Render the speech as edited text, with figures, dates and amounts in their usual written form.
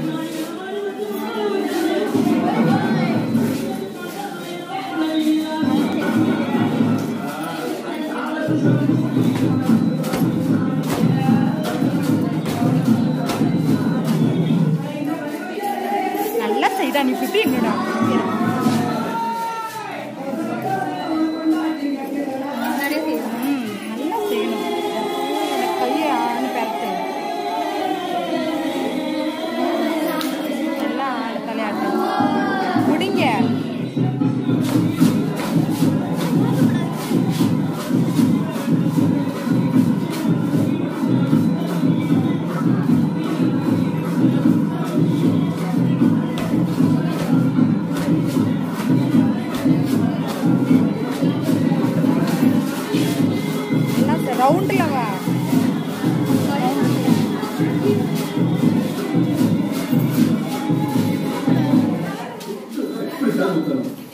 நல்லா செய்தா நீ பிடி என்னடா நல்லா செய்யணும் கையை ஆணு பரட்டு நல்லா தலையாட்டு முடிங்க ரவுண்ட்ல வா